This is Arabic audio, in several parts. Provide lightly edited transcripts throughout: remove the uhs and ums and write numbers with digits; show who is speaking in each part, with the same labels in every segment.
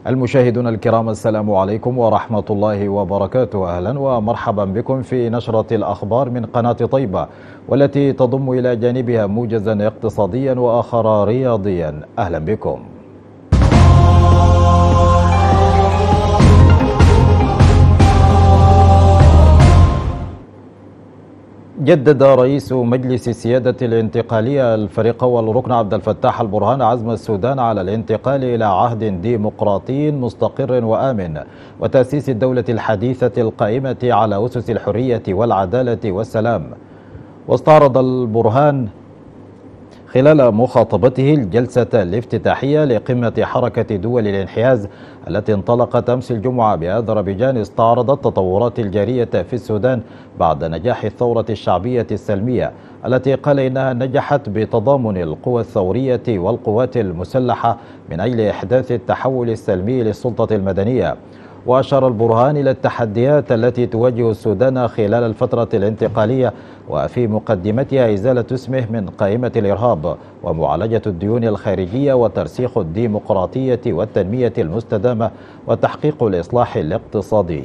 Speaker 1: المشاهدون الكرام، السلام عليكم ورحمة الله وبركاته. أهلا ومرحبا بكم في نشرة الأخبار من قناة طيبة، والتي تضم إلى جانبها موجزا اقتصاديا وآخر رياضيا. أهلا بكم. جدد رئيس مجلس السيادة الانتقالية الفريق والركن عبد الفتاح البرهان عزم السودان على الانتقال إلى عهد ديمقراطي مستقر وآمن، وتأسيس الدولة الحديثة القائمة على أسس الحرية والعدالة والسلام. واستعرض البرهان خلال مخاطبته الجلسة الافتتاحية لقمة حركة دول الانحياز التي انطلقت أمس الجمعة بأذربيجان، استعرض التطورات الجارية في السودان بعد نجاح الثورة الشعبية السلمية التي قال إنها نجحت بتضامن القوى الثورية والقوات المسلحة من أجل إحداث التحول السلمي للسلطة المدنية. وأشار البرهان إلى التحديات التي تواجه السودان خلال الفترة الانتقالية، وفي مقدمتها إزالة اسمه من قائمة الإرهاب، ومعالجة الديون الخارجية، وترسيخ الديمقراطية والتنمية المستدامة، وتحقيق الإصلاح الاقتصادي.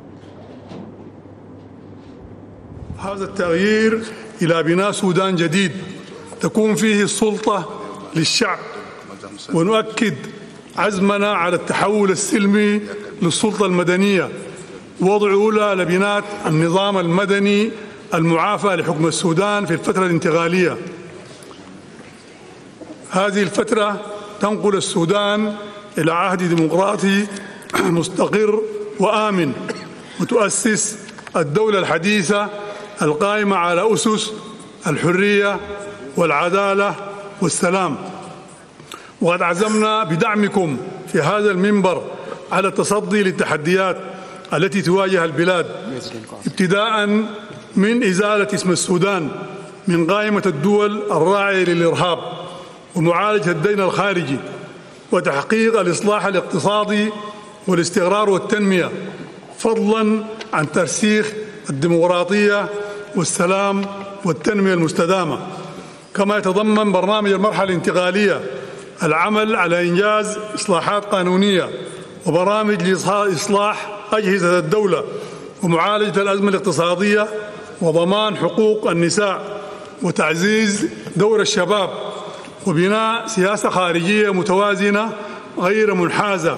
Speaker 2: هذا التغيير إلى بناء سودان جديد تكون فيه السلطة للشعب، ونؤكد عزمنا على التحول السلمي للسلطة المدنية، ووضع أولى لبناء النظام المدني المعافى لحكم السودان في الفترة الانتقالية. هذه الفترة تنقل السودان إلى عهد ديمقراطي مستقر وآمن، وتؤسس الدولة الحديثة القائمة على أسس الحرية والعدالة والسلام. وقد عزمنا بدعمكم في هذا المنبر على التصدي للتحديات التي تواجه البلاد، ابتداء من إزالة اسم السودان من قائمة الدول الراعية للإرهاب، ومعالجة الدين الخارجي، وتحقيق الإصلاح الاقتصادي والاستقرار والتنمية، فضلا عن ترسيخ الديمقراطية والسلام والتنمية المستدامة. كما يتضمن برنامج المرحلة الانتقالية العمل على إنجاز إصلاحات قانونية وبرامج لإصلاح أجهزة الدولة، ومعالجة الأزمة الاقتصادية، وضمان حقوق النساء، وتعزيز دور الشباب، وبناء سياسة خارجية متوازنة غير منحازة.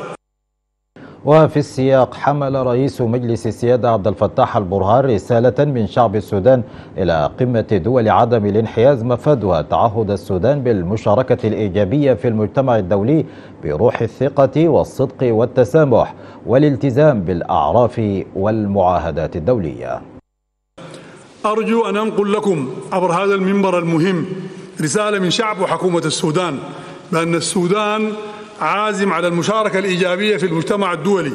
Speaker 1: وفي السياق، حمل رئيس مجلس السيادة عبد الفتاح البرهان رسالة من شعب السودان إلى قمة دول عدم الانحياز مفادها تعهد السودان بالمشاركة الإيجابية في المجتمع الدولي بروح الثقة والصدق والتسامح، والالتزام بالأعراف والمعاهدات الدولية.
Speaker 2: أرجو أن أنقل لكم عبر هذا المنبر المهم رسالة من شعب وحكومة السودان بأن السودان عازم على المشاركة الإيجابية في المجتمع الدولي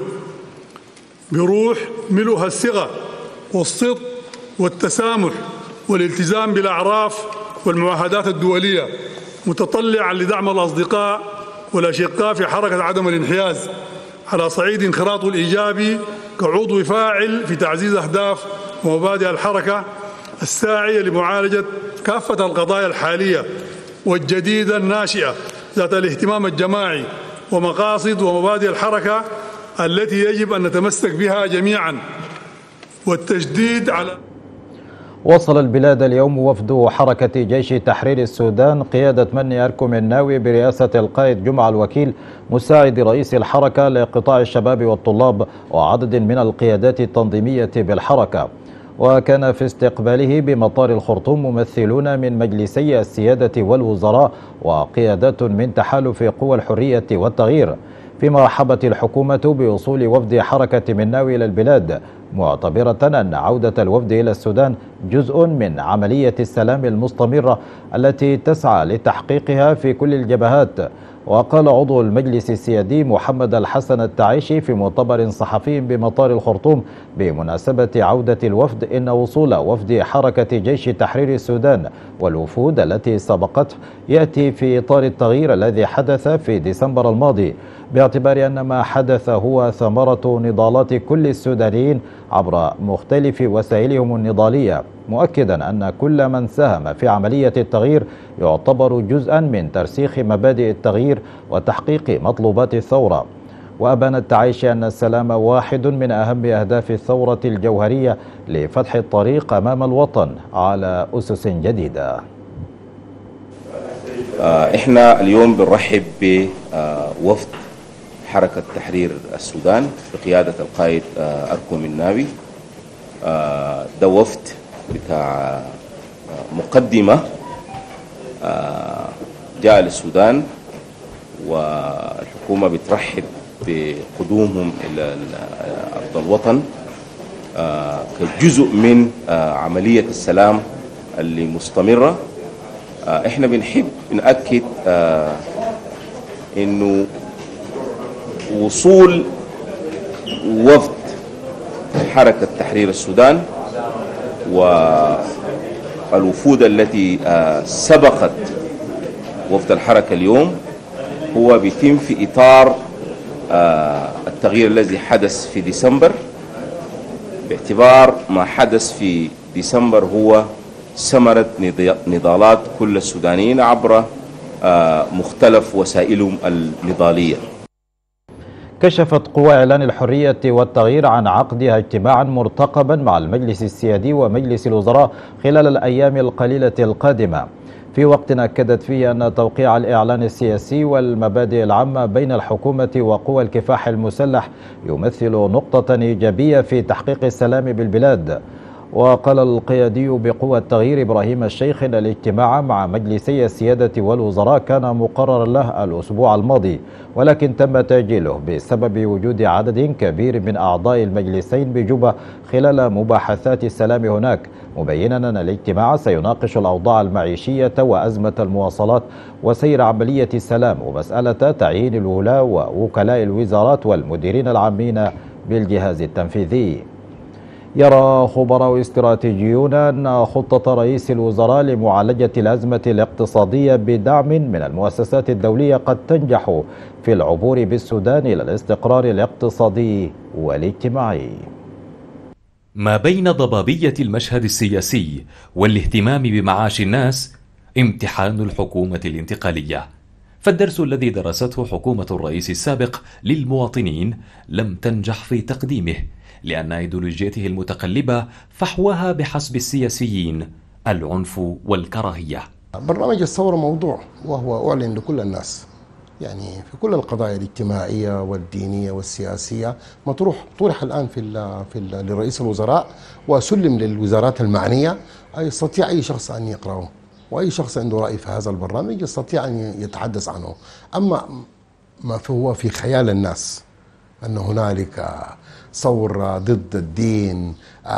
Speaker 2: بروح ملؤها الثقة والصدق والتسامح والالتزام بالأعراف والمعاهدات الدولية، متطلعا لدعم الأصدقاء والأشقاء في حركة عدم الانحياز على صعيد انخراطه الإيجابي كعضو فاعل في تعزيز أهداف ومبادئ الحركة الساعية لمعالجة كافة القضايا الحالية والجديدة الناشئة ذات الاهتمام الجماعي، ومقاصد ومبادئ الحركة التي يجب أن نتمسك بها جميعا، والتشديد على.
Speaker 1: وصل البلاد اليوم وفد حركة جيش تحرير السودان قيادة مني أركم الناوي برئاسة القائد جمعة الوكيل مساعد رئيس الحركة لقطاع الشباب والطلاب وعدد من القيادات التنظيمية بالحركة. وكان في استقباله بمطار الخرطوم ممثلون من مجلسي السيادة والوزراء وقيادات من تحالف قوى الحرية والتغيير، فيما رحبت الحكومة بوصول وفد حركة مناوي إلى البلاد، معتبرة أن عودة الوفد إلى السودان جزء من عملية السلام المستمرة التي تسعى لتحقيقها في كل الجبهات. وقال عضو المجلس السيادي محمد الحسن التعيشي في مؤتمر صحفي بمطار الخرطوم بمناسبة عودة الوفد إن وصول وفد حركة جيش تحرير السودان والوفود التي سبقته يأتي في إطار التغيير الذي حدث في ديسمبر الماضي، باعتبار أن ما حدث هو ثمرة نضالات كل السودانيين عبر مختلف وسائلهم النضالية، مؤكدا أن كل من ساهم في عملية التغيير يعتبر جزءا من ترسيخ مبادئ التغيير وتحقيق مطلوبات الثورة. وأبان التعايشي أن السلام واحد من أهم أهداف الثورة الجوهرية لفتح الطريق أمام الوطن على أسس جديدة.
Speaker 3: احنا اليوم بنرحب بوفد حركة تحرير السودان بقيادة القائد أركم الناوي. ده وفد بتاع مقدمة جاء للسودان، والحكومة بترحب بقدومهم إلى أرض الوطن كجزء من عملية السلام اللي مستمرة. احنا بنحب نأكد انه وصول وفد حركة تحرير السودان والوفود التي سبقت وفد الحركة اليوم هو بيتم في إطار التغيير الذي حدث في ديسمبر، باعتبار ما حدث في ديسمبر هو ثمرة نضالات كل السودانيين عبر مختلف وسائلهم النضالية.
Speaker 1: كشفت قوى إعلان الحرية والتغيير عن عقدها اجتماعا مرتقبا مع المجلس السيادي ومجلس الوزراء خلال الأيام القليلة القادمة، في وقت أكدت فيه أن توقيع الإعلان السياسي والمبادئ العامة بين الحكومة وقوى الكفاح المسلح يمثل نقطة إيجابية في تحقيق السلام بالبلاد. وقال القيادي بقوى التغيير إبراهيم الشيخ أن الاجتماع مع مجلسي السيادة والوزراء كان مقررا له الأسبوع الماضي، ولكن تم تأجيله بسبب وجود عدد كبير من أعضاء المجلسين بجوبا خلال مباحثات السلام هناك، مبينا أن الاجتماع سيناقش الأوضاع المعيشية وأزمة المواصلات وسير عملية السلام ومسألة تعيين الولاة ووكلاء الوزارات والمديرين العامين بالجهاز التنفيذي. يرى خبراء استراتيجيون أن خطة رئيس الوزراء لمعالجة الأزمة الاقتصادية بدعم من المؤسسات الدولية قد تنجح في العبور بالسودان إلى الاستقرار الاقتصادي والاجتماعي.
Speaker 4: ما بين ضبابية المشهد السياسي والاهتمام بمعاش الناس امتحان الحكومة الانتقالية، فالدرس الذي درسته حكومة الرئيس السابق للمواطنين لم تنجح في تقديمه، لأن أيديولوجيته المتقلبة فحواها بحسب السياسيين العنف والكراهية.
Speaker 5: برنامج الثورة موضوع وهو أعلن لكل الناس، يعني في كل القضايا الاجتماعية والدينية والسياسية طرح الآن لرئيس الوزراء وسلم للوزارات المعنية. يستطيع أي شخص أن يقرأه، وأي شخص عنده رأي في هذا البرنامج يستطيع أن يتحدث عنه. أما ما هو في خيال الناس أن هنالك ثورة ضد الدين،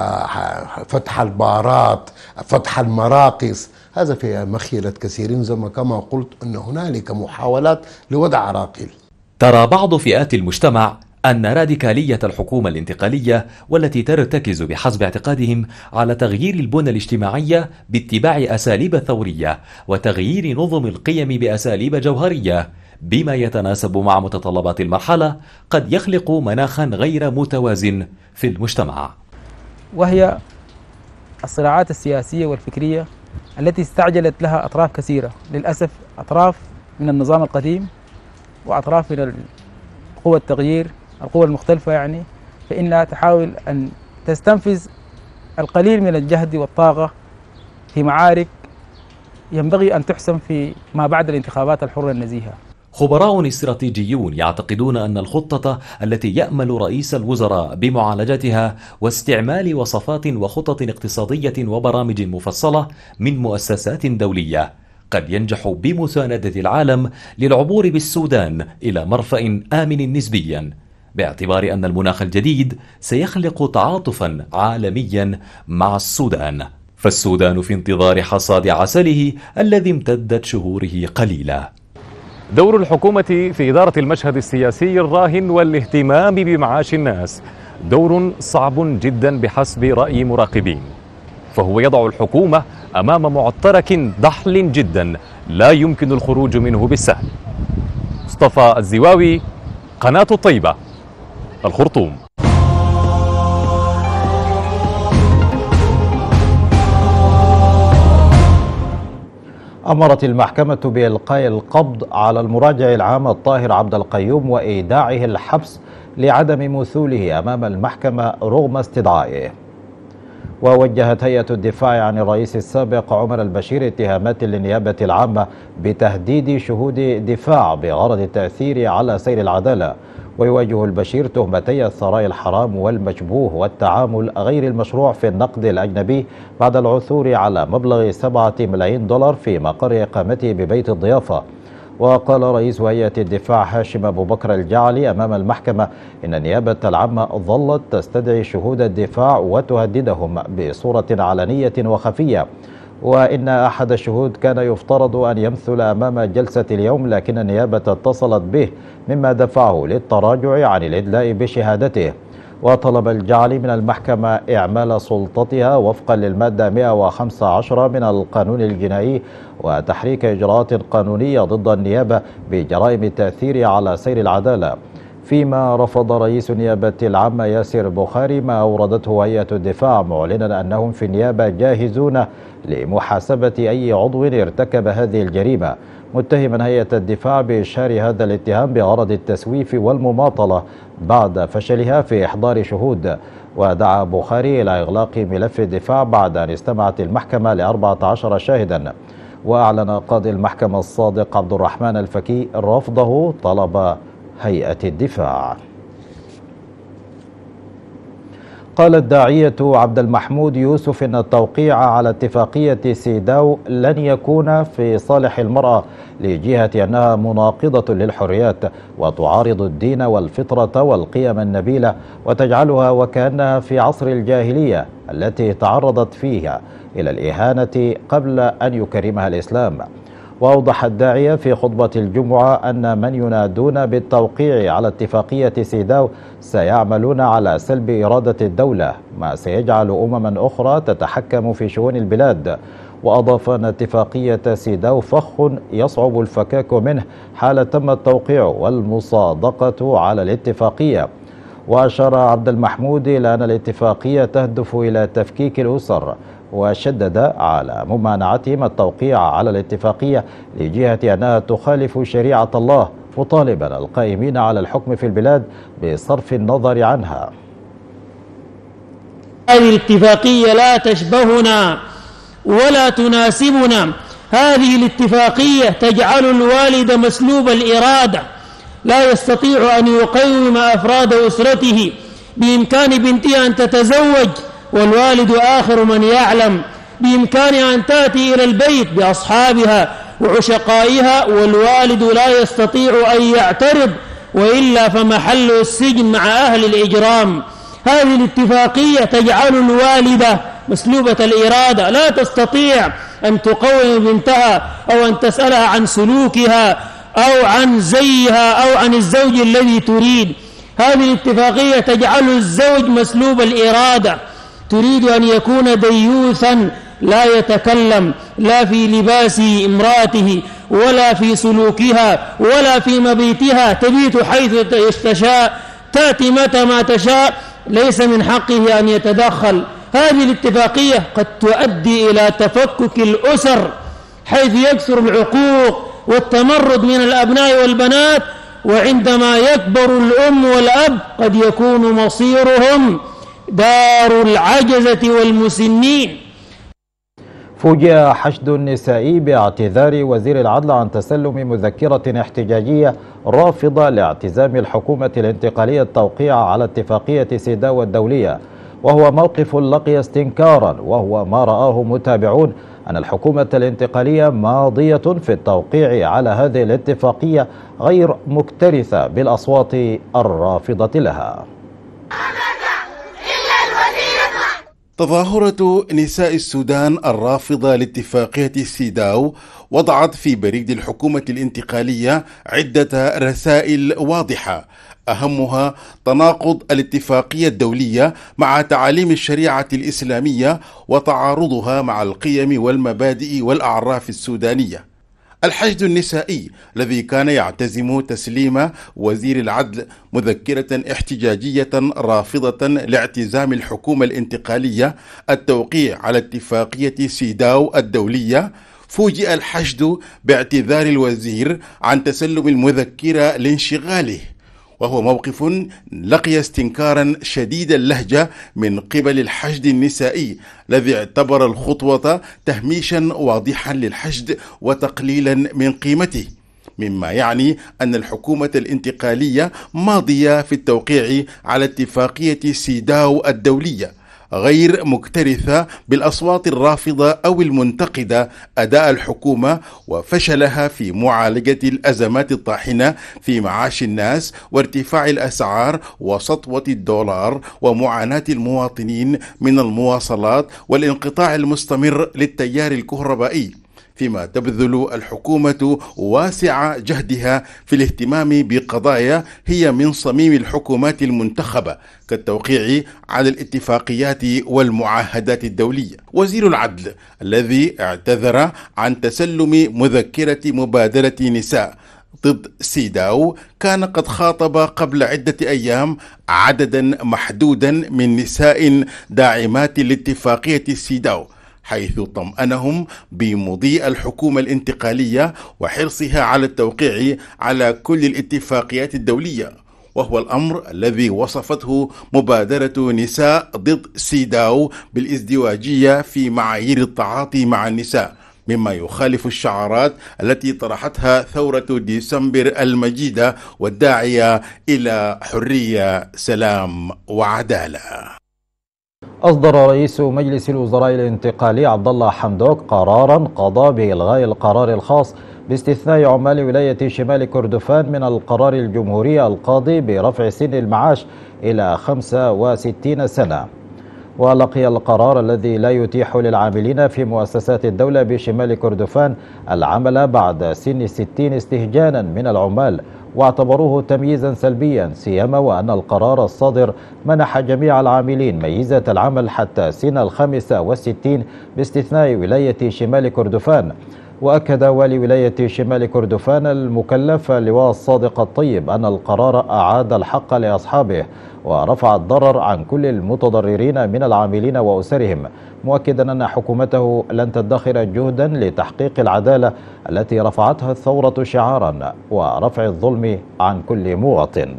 Speaker 5: فتح البارات، فتح المراقص، هذا في مخيلة كثيرين، زي ما كما قلت أن هنالك محاولات لوضع عراقيل.
Speaker 4: ترى بعض فئات المجتمع أن راديكالية الحكومة الانتقالية والتي ترتكز بحسب اعتقادهم على تغيير البنى الاجتماعية باتباع أساليب ثورية وتغيير نظم القيم بأساليب جوهرية بما يتناسب مع متطلبات المرحلة قد يخلق مناخا غير متوازن في المجتمع،
Speaker 6: وهي الصراعات السياسية والفكرية التي استعجلت لها أطراف كثيرة، للأسف أطراف من النظام القديم وأطراف من قوى التغيير، القوى المختلفة يعني، فإنها تحاول أن تستنفذ القليل من الجهد والطاقة في معارك ينبغي أن تحسم في ما بعد الانتخابات الحرة النزيهة.
Speaker 4: خبراء استراتيجيون يعتقدون أن الخطة التي يأمل رئيس الوزراء بمعالجتها واستعمال وصفات وخطط اقتصادية وبرامج مفصلة من مؤسسات دولية قد ينجح بمساندة العالم للعبور بالسودان إلى مرفأ آمن نسبيا، باعتبار أن المناخ الجديد سيخلق تعاطفا عالميا مع السودان، فالسودان في انتظار حصاد عسله الذي امتدت شهوره قليلا.
Speaker 7: دور الحكومة في إدارة المشهد السياسي الراهن والاهتمام بمعاش الناس دور صعب جدا بحسب رأي مراقبين، فهو يضع الحكومة أمام معترك ضحل جدا لا يمكن الخروج منه بالسهل. مصطفى الزواوي، قناة الطيبة، الخرطوم.
Speaker 1: أمرت المحكمة بإلقاء القبض على المراجع العام الطاهر عبد القيوم وإيداعه الحبس لعدم مثوله أمام المحكمة رغم استدعائه. ووجهت هيئة الدفاع عن الرئيس السابق عمر البشير اتهامات للنيابة العامة بتهديد شهود دفاع بغرض التأثير على سير العدالة. ويواجه البشير تهمتي الثراء الحرام والمشبوه والتعامل غير المشروع في النقد الأجنبي بعد العثور على مبلغ 7 ملايين دولار في مقر إقامته ببيت الضيافة. وقال رئيس هيئة الدفاع هاشم أبو بكر الجعلي أمام المحكمة إن النيابة العامة ظلت تستدعي شهود الدفاع وتهددهم بصورة علنية وخفية، وإن أحد الشهود كان يفترض أن يمثل أمام جلسة اليوم، لكن النيابة اتصلت به مما دفعه للتراجع عن الإدلاء بشهادته. وطلب الجعلي من المحكمة إعمال سلطتها وفقا للمادة 115 من القانون الجنائي وتحريك إجراءات قانونية ضد النيابة بجرائم التأثير على سير العدالة. فيما رفض رئيس النيابة العامة ياسر بخاري ما أوردته هيئة الدفاع، معلنا أنهم في النيابة جاهزون لمحاسبة أي عضو ارتكب هذه الجريمة، متهما هيئة الدفاع بإشهار هذا الاتهام بغرض التسويف والمماطلة بعد فشلها في إحضار شهود. ودعا بخاري إلى إغلاق ملف الدفاع بعد أن استمعت المحكمة ل14 شاهدا. وأعلن قاضي المحكمة الصادق عبد الرحمن الفكي رفضه طلب هيئة الدفاع. قال الداعية عبد المحمود يوسف إن التوقيع على اتفاقية سيداو لن يكون في صالح المرأة لجهة أنها مناقضة للحريات وتعارض الدين والفطرة والقيم النبيلة وتجعلها وكأنها في عصر الجاهلية التي تعرضت فيها إلى الإهانة قبل أن يكرمها الإسلام. وأوضح الداعية في خطبة الجمعة أن من ينادون بالتوقيع على اتفاقية سيداو سيعملون على سلب إرادة الدولة، ما سيجعل أمما أخرى تتحكم في شؤون البلاد. وأضاف أن اتفاقية سيداو فخ يصعب الفكاك منه حال تم التوقيع والمصادقة على الاتفاقية. وأشار عبد المحمود إلى أن الاتفاقية تهدف إلى تفكيك الأسر، وشدد على ممانعتهم التوقيع على الاتفاقية لجهة أنها تخالف شريعة الله، مطالبا القائمين على الحكم في البلاد بصرف النظر عنها.
Speaker 8: هذه الاتفاقية لا تشبهنا ولا تناسبنا. هذه الاتفاقية تجعل الوالد مسلوب الإرادة، لا يستطيع أن يقوم أفراد أسرته. بإمكان بنتها أن تتزوج والوالد آخر من يعلم، بإمكانها أن تأتي إلى البيت بأصحابها وعشقائها والوالد لا يستطيع أن يعترض، وإلا فمحل السجن مع أهل الإجرام. هذه الاتفاقية تجعل الوالدة مسلوبة الإرادة، لا تستطيع أن تقوم بنتها أو أن تسألها عن سلوكها أو عن زيها أو عن الزوج الذي تريد. هذه الاتفاقية تجعل الزوج مسلوب الإرادة، تريد أن يكون ديوثا لا يتكلم لا في لباس امرأته ولا في سلوكها ولا في مبيتها، تبيت حيث تشاء، تأتي متى ما تشاء، ليس من حقه أن يتدخل. هذه الاتفاقية قد تؤدي إلى تفكك الأسر، حيث يكثر العقوق والتمرد من الأبناء والبنات، وعندما يكبر الأم والأب قد يكون مصيرهم دار العجزة والمسنين.
Speaker 1: فوجئ حشد نسائي باعتذار وزير العدل عن تسلم مذكرة احتجاجية رافضة لاعتزام الحكومة الانتقالية التوقيع على اتفاقية سيداو الدولية، وهو موقف لقي استنكارا، وهو ما رآه متابعون أن الحكومة الانتقالية ماضية في التوقيع على هذه الاتفاقية غير مكترثة بالأصوات الرافضة لها.
Speaker 9: تظاهرة نساء السودان الرافضة لاتفاقية سيداو وضعت في بريد الحكومة الانتقالية عدة رسائل واضحة، أهمها تناقض الاتفاقية الدولية مع تعاليم الشريعة الإسلامية وتعارضها مع القيم والمبادئ والأعراف السودانية. الحشد النسائي الذي كان يعتزم تسليم وزير العدل مذكرة احتجاجية رافضة لاعتزام الحكومة الانتقالية التوقيع على اتفاقية سيداو الدولية، فوجئ الحشد باعتذار الوزير عن تسلم المذكرة لانشغاله، وهو موقف لقي استنكارا شديد اللهجة من قبل الحشد النسائي الذي اعتبر الخطوة تهميشا واضحا للحشد وتقليلا من قيمته، مما يعني أن الحكومة الانتقالية ماضية في التوقيع على اتفاقية سيداو الدولية، غير مكترثة بالأصوات الرافضة أو المنتقدة أداء الحكومة وفشلها في معالجة الأزمات الطاحنة في معاش الناس وارتفاع الأسعار وسطوة الدولار ومعاناة المواطنين من المواصلات والانقطاع المستمر للتيار الكهربائي، فيما تبذل الحكومة واسع جهدها في الاهتمام بقضايا هي من صميم الحكومات المنتخبة كالتوقيع على الاتفاقيات والمعاهدات الدولية. وزير العدل الذي اعتذر عن تسلم مذكرة مبادرة نساء ضد سيداو كان قد خاطب قبل عدة أيام عددا محدودا من نساء داعمات لاتفاقية سيداو، حيث طمأنهم بمضي الحكومة الانتقالية وحرصها على التوقيع على كل الاتفاقيات الدولية، وهو الأمر الذي وصفته مبادرة نساء ضد سيداو بالازدواجية في معايير التعاطي مع النساء، مما يخالف الشعارات التي طرحتها ثورة ديسمبر المجيدة والداعية إلى حرية، سلام وعدالة.
Speaker 1: أصدر رئيس مجلس الوزراء الانتقالي عبد الله حمدوك قراراً قضى بإلغاء القرار الخاص باستثناء عمال ولاية شمال كردفان من القرار الجمهوري القاضي برفع سن المعاش إلى 65 سنة. ولقي القرار الذي لا يتيح للعاملين في مؤسسات الدولة بشمال كردفان العمل بعد سن 60 استهجانا من العمال، واعتبروه تمييزا سلبيا، سيما وأن القرار الصادر منح جميع العاملين ميزة العمل حتى سن 65 باستثناء ولاية شمال كردفان. وأكد والي ولاية شمال كردفان المكلف اللواء الصادق الطيب أن القرار أعاد الحق لأصحابه ورفع الضرر عن كل المتضررين من العاملين وأسرهم، مؤكدا أن حكومته لن تدخر جهدا لتحقيق العدالة التي رفعتها الثورة شعارا ورفع الظلم عن كل مواطن.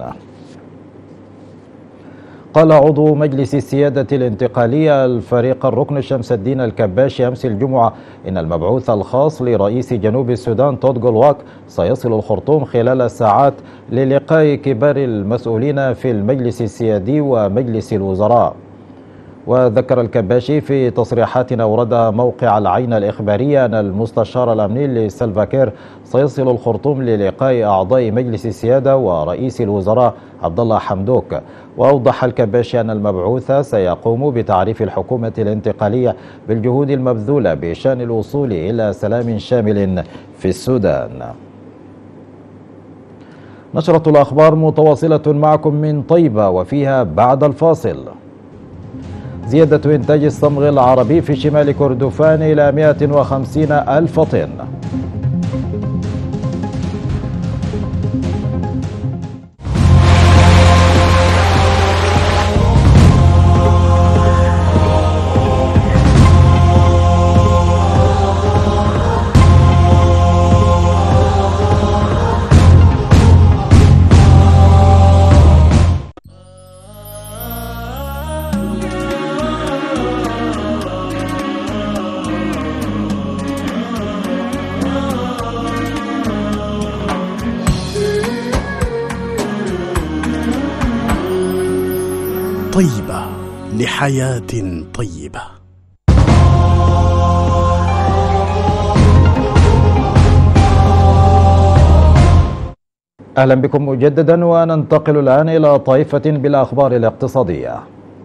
Speaker 1: قال عضو مجلس السيادة الانتقالية الفريق الركن شمس الدين الكباشي أمس الجمعة إن المبعوث الخاص لرئيس جنوب السودان تود جولواك سيصل الخرطوم خلال ساعات للقاء كبار المسؤولين في المجلس السيادي ومجلس الوزراء. وذكر الكباشي في تصريحات أوردها موقع العين الإخبارية أن المستشار الأمني لسلفاكير سيصل الخرطوم للقاء أعضاء مجلس السيادة ورئيس الوزراء عبد الله حمدوك. وأوضح الكباشي أن المبعوث سيقوم بتعريف الحكومة الانتقالية بالجهود المبذولة بشأن الوصول إلى سلام شامل في السودان. نشرة الأخبار متواصلة معكم من طيبة، وفيها بعد الفاصل: زيادة إنتاج الصمغ العربي في شمال كردفان إلى 150 ألف طن.
Speaker 10: طيبة لحياة طيبة.
Speaker 1: أهلا بكم مجددا، وننتقل الآن إلى طائفة بالأخبار الاقتصادية.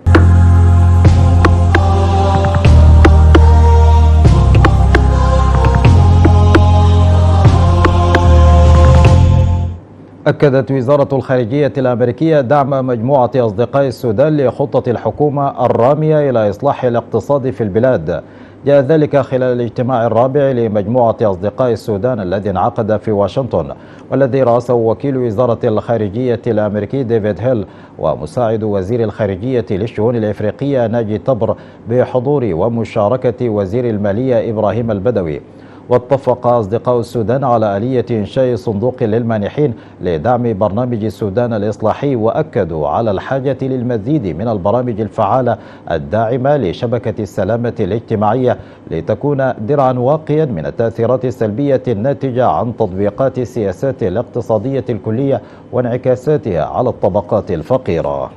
Speaker 1: أكدت وزارة الخارجية الأمريكية دعم مجموعة أصدقاء السودان لخطة الحكومة الرامية إلى إصلاح الاقتصاد في البلاد. جاء ذلك خلال الاجتماع الرابع لمجموعة أصدقاء السودان الذي انعقد في واشنطن، والذي رأسه وكيل وزارة الخارجية الأمريكي ديفيد هيل ومساعد وزير الخارجية للشؤون الإفريقية ناجي طبر، بحضور ومشاركة وزير المالية إبراهيم البدوي. واتفق أصدقاء السودان على آلية إنشاء صندوق للمانحين لدعم برنامج السودان الإصلاحي، وأكدوا على الحاجة للمزيد من البرامج الفعالة الداعمة لشبكة السلامة الاجتماعية لتكون درعا واقيا من التأثيرات السلبية الناتجة عن تطبيقات السياسات الاقتصادية الكلية وانعكاساتها على الطبقات الفقيرة.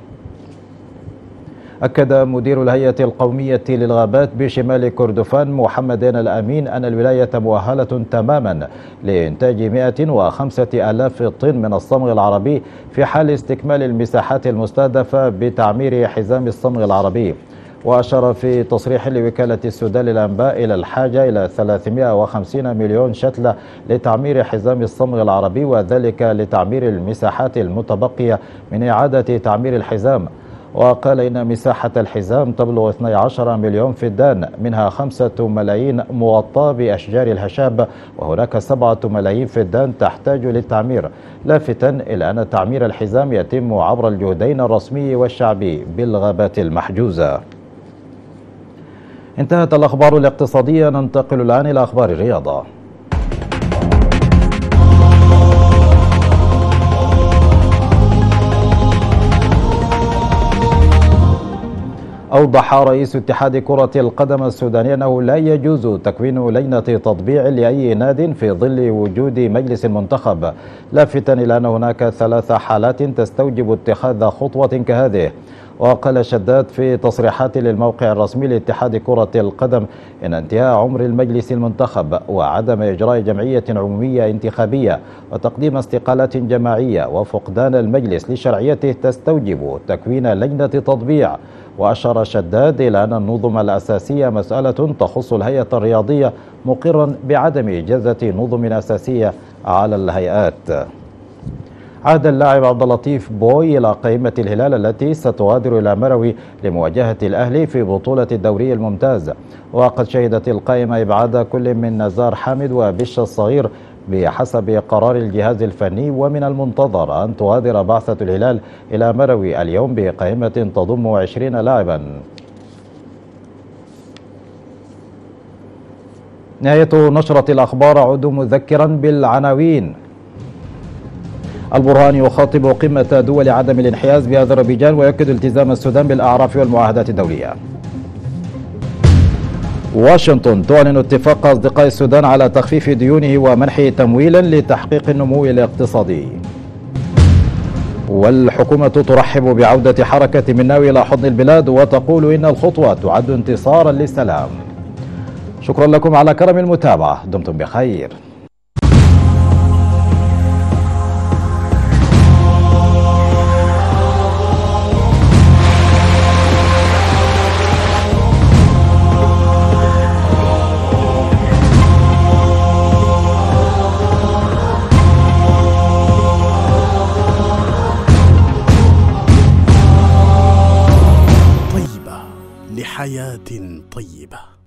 Speaker 1: أكد مدير الهيئة القومية للغابات بشمال كردفان محمد الأمين أن الولاية مؤهلة تماما لإنتاج 105,000 طن من الصمغ العربي في حال استكمال المساحات المستهدفة بتعمير حزام الصمغ العربي. وأشار في تصريح لوكالة السودان للأنباء إلى الحاجة إلى 350 مليون شتلة لتعمير حزام الصمغ العربي، وذلك لتعمير المساحات المتبقية من إعادة تعمير الحزام. وقال إن مساحة الحزام تبلغ 12 مليون فدان، منها 5 ملايين مغطاة بأشجار الهشاب، وهناك 7 ملايين فدان تحتاج للتعمير، لافتا إلى أن تعمير الحزام يتم عبر الجهدين الرسمي والشعبي بالغابات المحجوزة. انتهت الأخبار الاقتصادية، ننتقل الآن إلى أخبار الرياضة. أوضح رئيس اتحاد كرة القدم السوداني أنه لا يجوز تكوين لجنة تطبيع لأي ناد في ظل وجود مجلس المنتخب، لافتا إلى أن هناك 3 حالات تستوجب اتخاذ خطوة كهذه. وقال شداد في تصريحات للموقع الرسمي لاتحاد كرة القدم إن انتهاء عمر المجلس المنتخب وعدم إجراء جمعية عمومية انتخابية وتقديم استقالات جماعية وفقدان المجلس لشرعيته تستوجب تكوين لجنة تطبيع. وأشار شداد إلى أن النظم الأساسية مسألة تخص الهيئة الرياضية، مقرا بعدم إجازة نظم أساسية على الهيئات. عاد اللاعب عبد اللطيف بوي إلى قائمة الهلال التي ستغادر إلى مروي لمواجهة الأهلي في بطولة الدوري الممتاز. وقد شهدت القائمة إبعاد كل من نزار حامد وبش الصغير بحسب قرار الجهاز الفني، ومن المنتظر أن تغادر بعثة الهلال إلى مروي اليوم بقائمة تضم 20 لاعبا. نهاية نشرة الأخبار. عد مذكرا بالعناوين. البرهان يخاطب قمة دول عدم الانحياز بأذربيجان ويؤكد التزام السودان بالأعراف والمعاهدات الدولية. واشنطن تعلن اتفاق أصدقاء السودان على تخفيف ديونه ومنح تمويلا لتحقيق النمو الاقتصادي. والحكومة ترحب بعودة حركة مناوي إلى حضن البلاد وتقول إن الخطوة تعد انتصارا للسلام. شكرا لكم على كرم المتابعة، دمتم بخير.
Speaker 10: حياة طيبة.